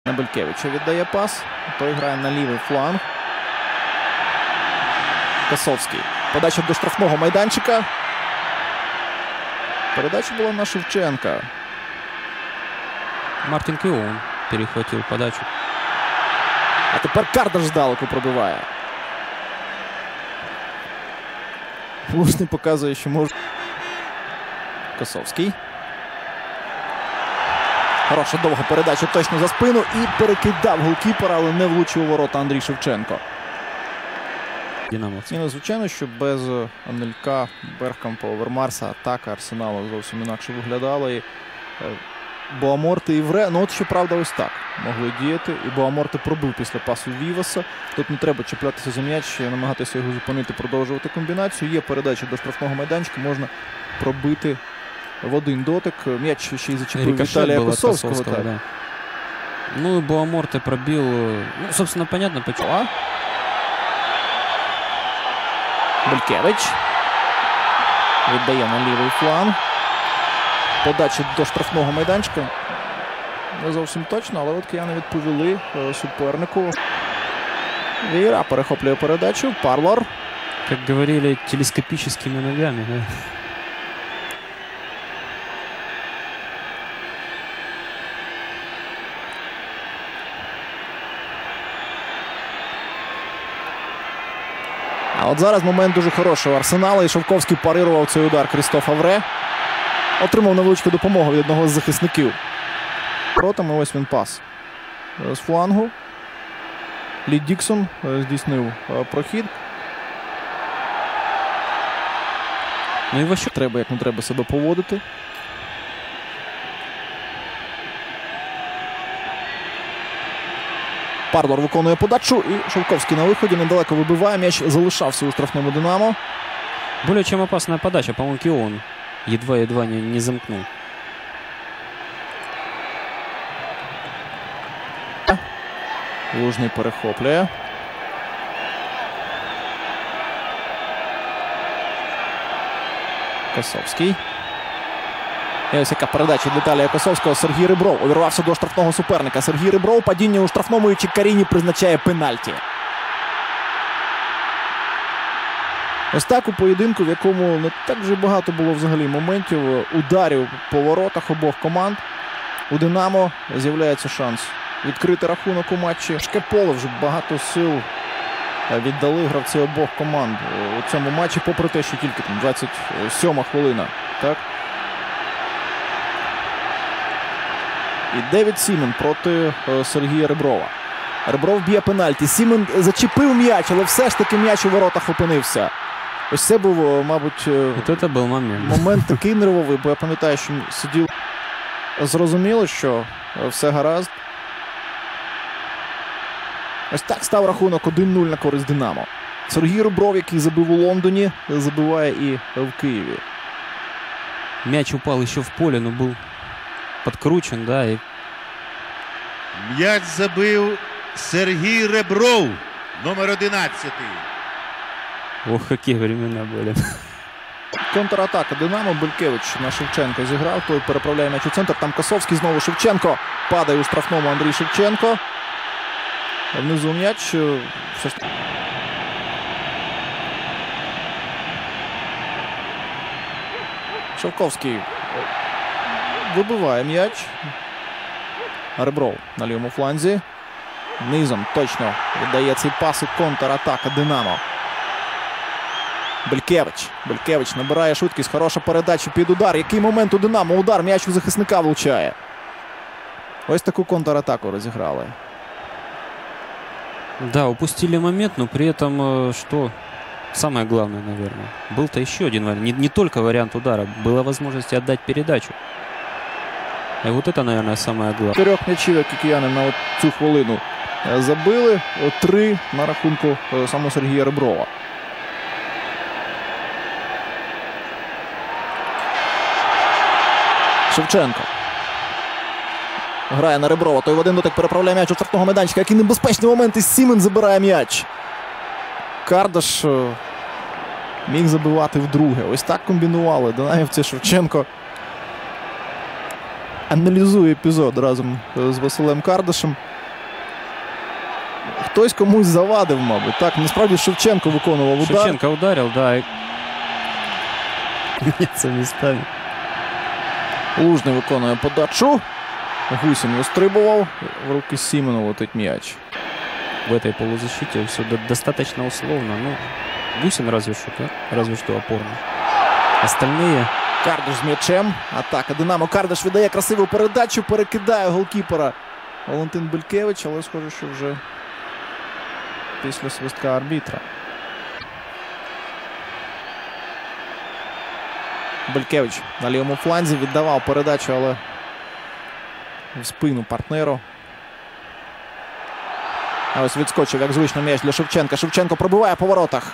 Белькевича віддає пас. Той грає на лівий фланг. Косовський. Подача до штрафного майданчика. Передача була на Шевченка. Мартин Кеоун перехватил подачу. А тепер Кардаш здалеку пробиває. Лужний показує, що може. Косовський. Хороша довга передача точно за спину. І перекидав голкіпера, але не влучив у ворота Андрій Шевченко. Динамовці. І незвичайно, що без Анелька, Бергкампа, Овермарса атака Арсеналу зовсім інакше виглядала. І Боаморти і Вре, ну от щоправда ось так могли діяти. І Боаморти пробив після пасу Віваса. Тут не треба чіплятися за м'яч, намагатися його зупинити, продовжувати комбінацію. Є передача до штрафного майданчика, можна пробити в один дотик. М'яч ще й зачепив Віталія Косовського. Да. Ну и Боаморте пробил. Ну, собственно, понятно почему. Белькевич. Віддає на лівий фланг. Подача до штрафного майданчика. Не зовсім точно, але от кияни відповіли супернику. Віра перехоплює передачу. Парлор. Как говорили, телескопическими ногами. Да? А от зараз момент дуже хороший у Арсенала. І Шовковський парирував цей удар Крістофа Вре. Отримав невеличку допомогу від одного з захисників. Протами ось він пас з флангу. Лі Діксон здійснив прохід. Ну і вообще треба, як не треба себе поводити. Парлор виконує подачу і Шовковський на виході недалеко вибиває. М'яч залишався у штрафному Динамо. более чем опасная подача. По-моему, Кеоун едва-едва не замкнул. Лужний перехоплює. Косовський. І ось яка передача від Віталія Косовського. Сергій Ребров увірвався до штрафного суперника. Сергій Ребров падіння у штрафному і Чекаріні призначає пенальті. Ось так у поєдинку, в якому не так вже багато було взагалі моментів, ударів по воротах обох команд. У Динамо з'являється шанс відкрити рахунок у матчі. Важке поле, вже багато сил віддали гравці обох команд у цьому матчі, попри те, що тільки там 27-ма хвилина. Так? І Девід Сімен проти Сергія Реброва. Ребров б'є пенальті. Сімен зачепив м'яч, але все ж таки м'яч у воротах опинився. Ось це був, мабуть, момент такий нервовий, бо я пам'ятаю, що сидів. Зрозуміло, що все гаразд. Ось так став рахунок 1-0 на користь Динамо. Сергій Ребров, який забив у Лондоні, забиває і в Києві. Мяч упал еще в поле, но был подкручен, да. И... М'яч забив Сергій Ребров, номер 11. Ох, какие времена были. Контратака Динамо. Белькевич на Шевченко зіграв. Той переправляє м'яч у центр. Там Косовський, знову Шевченко. Падає у штрафному Андрій Шевченко. Внизу м'яч. Шовковський вибиває м'яч. Ребров на лівому фланзі. Низом точно віддає цей пас і контратака Динамо. Белькевич. Белькевич набирає швидкість. Хороша передача під удар. Який момент у Динамо? Удар. М'яч у захисника влучає. Ось таку контратаку розіграли. Да, упустили момент, но при этом, что самое главное, наверное, был-то еще один вариант. Не только вариант удара, была возможность отдать передачу. И вот это, наверное, самое главное. 4 м'ячів, які кияни на цю хвилину забили. 3 на рахунку самого Сергія Реброва. Шевченко. Грає на Реброва. Той в один дотик переправляє м'яч у штрафного майданчика. Який небезпечний момент. І Сімен забирає м'яч. Кардаш міг забивати вдруге. Ось так комбінували динамівці. Шевченко аналізує епізод разом з Василем Кардашем. хтось комусь завадив, мабуть. Так, насправді Шевченко виконував удар. Шевченко ударил, да. Меняться местами. Лужний виконує подачу. Гусін вистрибував. В руки Сімену летить м'яч. В этой полузащите все достаточно условно. Ну, Гусин разве что опорно. Остальные... Кардаш з м'ячем. Атака Динамо. Кардаш віддає красиву передачу. Перекидає голкіпера Валентин Белькевич. Але схоже, що вже після свистка арбітра. Белькевич на лівому фланзі віддавав передачу, але в спину партнеру. А ось відскочив, як звично, м'яч для Шевченка. Шевченко пробиває по воротах.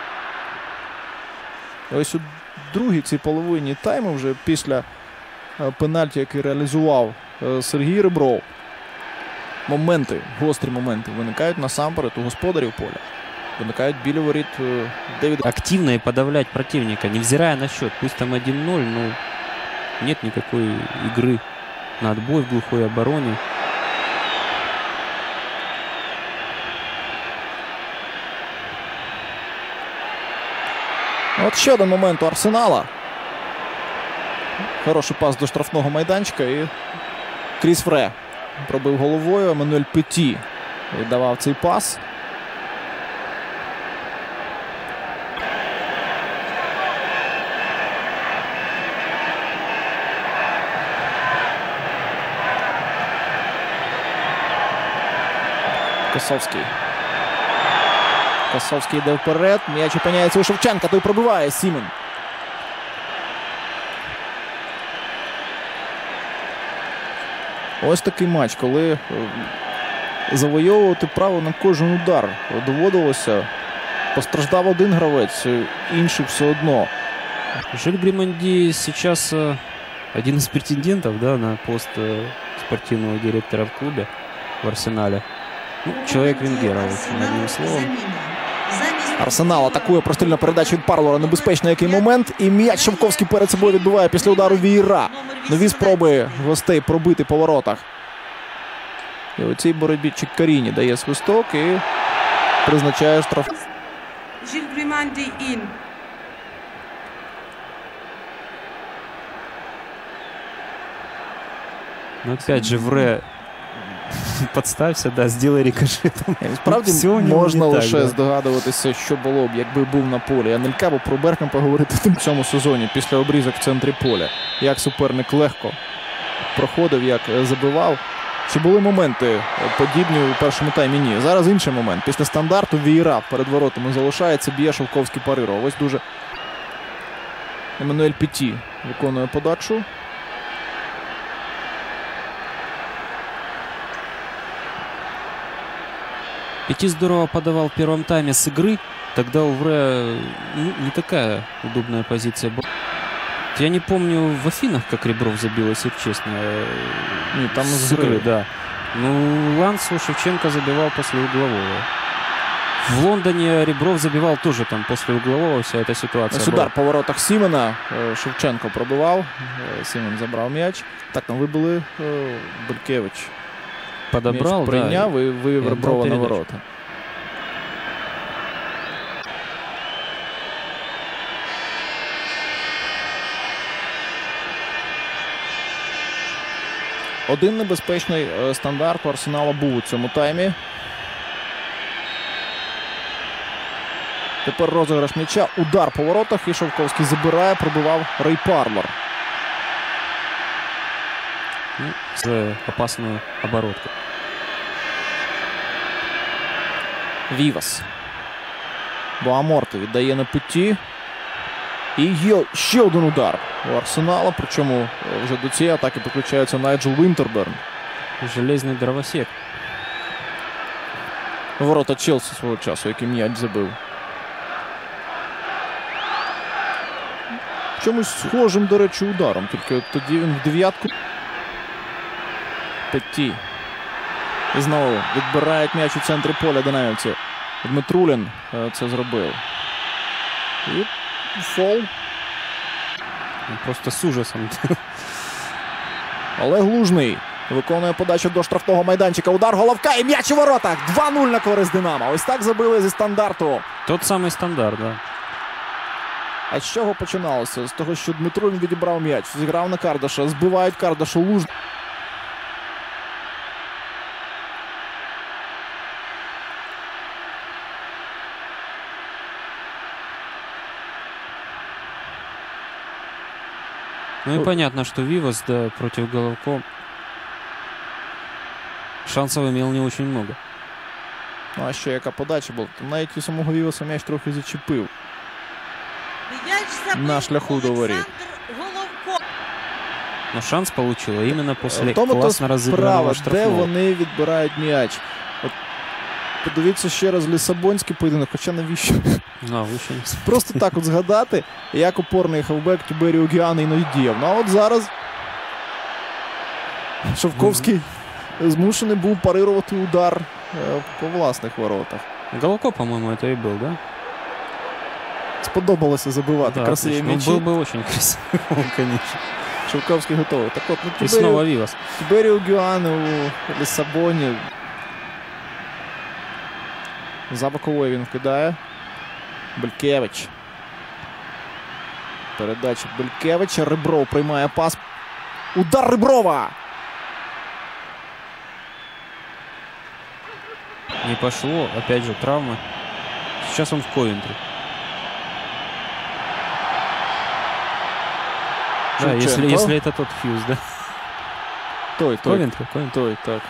І ось у другій цій половині тайму, вже після пенальті, який реалізував Сергій Ребров, моменти, гострі моменти виникають насамперед у господарів поля. Виникають біля воріт Девіда. Активно и подавлять противника, невзирая на счет. Пусть там 1-0, но нет никакой игры на отбой в глухой обороне. От ще один момент у Арсенала. Хороший пас до штрафного майданчика і Кріс Фре пробив головою. Еммануель Петі віддавав цей пас. Косовський. Косовський йде вперед. М'яч опиняється у Шевченка. Той пробиває. Сімен. Ось такий матч, коли завойовувати право на кожен удар доводилося. Постраждав один гравець, інший все одно. Жиль Гриманди сейчас один из претендентов, да, на пост спортивного директора в клубе, в Арсенале. Ну, человек Венгера, в общем, одним словом. Арсенал атакує прострільна передача від Парлора. Небезпечний який момент. І м'яч Шовковський перед собою відбиває після удару Вієра. Нові спроби гостей пробити по воротах. І у цій боротьбі Чиккаріні дає свисток і призначає штраф. Жиль Гриманди ін. Но опять же, Вре, подставься, да, сделай рикошетом. Справді можна лише здогадуватися, що було б, якби був на полі Анелька, бо про Беркампа говорити в цьому сезоні після обрізок в центрі поля. Як суперник легко проходив, як забивав. Чи були моменти подібні у першому таймі? Ні. Зараз інший момент. Після стандарту Вієра перед воротами залишається, б'є Шовковський Париро. Ось дуже Еммануель Петі виконує подачу. Пети здорово подавал в первом тайме с игры. Тогда у Вре не такая удобная позиция была. Я не помню в Афинах, как Ребров забил, если честно. Нет, там с игры, да. Ну, Лансу Шевченко забивал после углового. В Лондоне Ребров забивал тоже там после углового, вся эта ситуация. Удар по воротах Сімена. Шевченко пробивав. Сімен забрав м'яч. Так, там вибили Белькевич. Подобрал, м'яч прийняв, да, і вивів Реброва на ворота. Один небезпечний стандарт у Арсенала був у цьому таймі. Тепер розіграш м'яча. Удар по воротах. І Шовковський забирає, пробивав Рей Парлор. За опасную оборотку. Вівас. Боаморте віддає на Петі. І є ще один удар у Арсенала. Причому вже до цієї атаки підключається Найджел Вінтерберн. Железний дровосек. Ворота Челсі свого часу, який м'яч забив. Чомусь схожим, до речі, ударом. Тільки тоді він в дев'ятку. Петі. І знову відбирають м'яч у центрі поля динамівці. Дмитрулін це зробив. І фол. Просто з ужасом. Олег Лужний Виконує подачу до штрафного майданчика. Удар, головка і м'яч у воротах. 2-0 на користь Динамо. Ось так забили зі стандарту. Тот самый стандарт, да. А з чого починалося? З того, що Дмитрулін відібрав м'яч. Зіграв на Кардаша. Збивають Кардашу. Луж. Ну и понятно, что Вивас, да, против Головко шансов имел не очень много. Ну а ще яка подача була. Навіть у самого Віваса м'яч трохи зачепив. На шляху до воріт. Но шанс получила именно после В тому то классно разыгранного справа, де штрафного. вони відбирають м'яч. От подивіться ще раз Лісабонський поєдинок, хоча навіщо? А, лучше не. Просто так от згадати, як опорний хавбек Тіберіо Гіани іноді діяв. Ну а от зараз Шовковський змушений був парирувати удар по власних воротах. Головко, по-моему, это и был, да? Сподобалося забивати красиві отлично. м'ячі. Он был бы очень красивый, конечно. Шовковський готовий. Так от, И снова Вивас. Тіберіо Гіани у Лісабоні. За боковою він вкидає. Белькевич. Передача Белькевича. Ребров приймає пас. Удар Реброва! Не пошло. Опять же травма. Сейчас он в Ковентри. Да, если это тот Хьюз, да? Той. Ковентри. Той, так.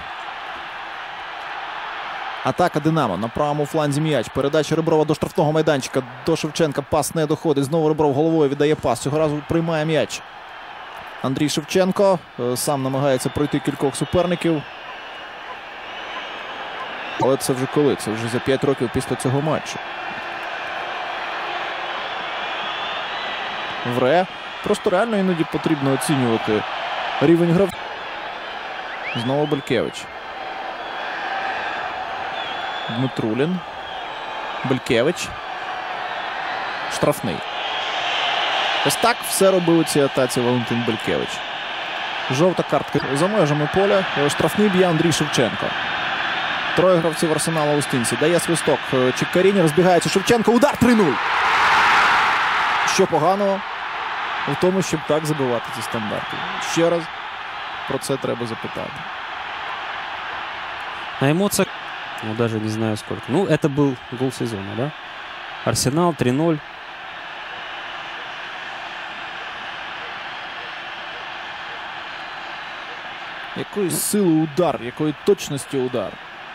Атака Динамо. На правому фланзі м'яч. Передача Реброва до штрафного майданчика. До Шевченка пас не доходить. Знову Ребров головою віддає пас. Цього разу приймає м'яч. Андрій Шевченко сам намагається пройти кількох суперників. Але це вже коли? Це вже за 5 років після цього матчу. Вре. Просто реально іноді потрібно оцінювати рівень гравців. Знову Белькевич. Дмитрулін. Белькевич. Штрафний. Ось так все робив у цій атаці Валентин Белькевич. Жовта картка за межами поля. Штрафний б'є Андрій Шевченко. Троє гравців Арсенала у стінці. Дає свисток Чикаріні. Розбігається Шевченко. Удар 3-0. Що поганого в тому, щоб так забивати ці стандарти? Ще раз про це треба запитати. На эмоциях, ну даже не знаю сколько. Ну, это был гол сезона, да? Арсенал 3-0. Якої сили удар, якої точності удар.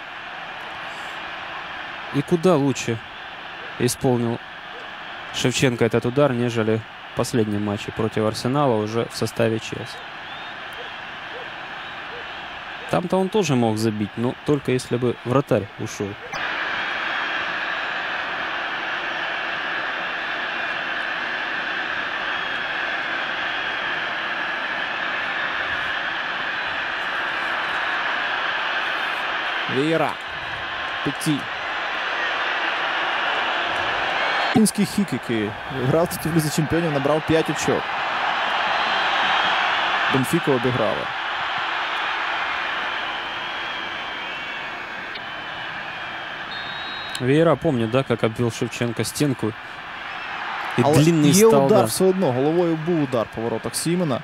И куда лучше исполнил Шевченко этот удар, нежели в последнем матче против Арсенала уже в составе Челси. Там-то он тоже мог забить, но только если бы вратарь ушел. Вієра. Петі. Фінський хік, який грав тут в Лізі Чемпіонів, набрав 5 очок. Бенфіку обіграли. Веера помнит, да, как обвел Шевченко стенку. И Але длинный є стал, удар да. все одно. Головою був удар по воротах Сімена.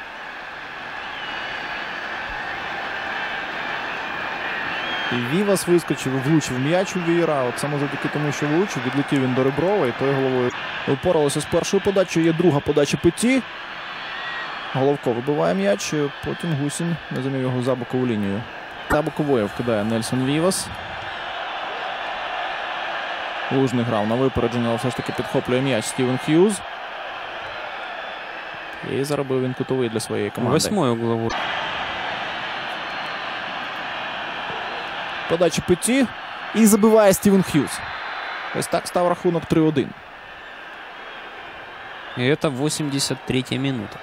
І Вівас вискочив і влучив м'яч у Вієра. От саме завдяки тому, що влучив, відлетів він до Реброва, і той головою упоралося з першою подачею. Є друга подача Петі. Головко вибиває м'яч, потім Гусін не замів його за бокову лінію. За боковою вкидає Нельсон Вівас. Лужний грав на випередження, але все ж таки підхоплює м'яч Стівен Х'юз. І заробив він кутовий для своєї команди. 8-й угловой. Подача Петі. І забиває Стівен Х'юз. Ось так став рахунок 3-1. И это 83-я минута.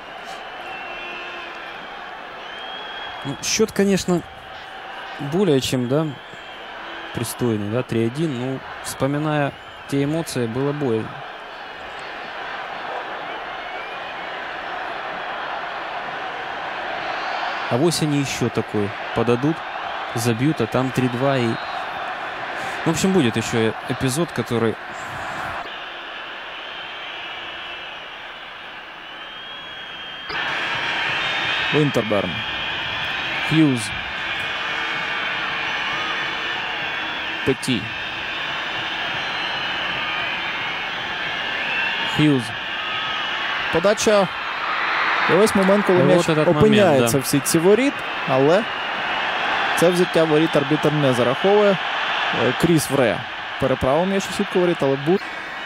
Ну, счет, конечно, более чем, да, пристойный, да, 3-1. Ну, вспоминая те эмоции, было больно. А вось они еще такой подадут, забьют, а там 3-2 и... В общем, будет еще эпизод, который... Вінтерберн. Х'юз. Петі. Х'юз. Подача. І ось момент, коли Ну, м'яч от этот опиняється момент, да. в сітці воріт, але це взяття воріт арбітр не зараховує. Кріс Вре переправив м'яч у сітку воріт, але був.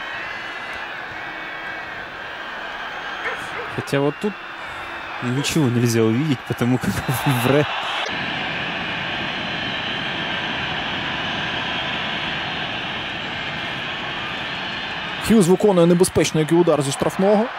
Хотя вот тут ничего нельзя увидеть, потому как Вре... Х'юз виконує небезпечний який удар зі штрафного.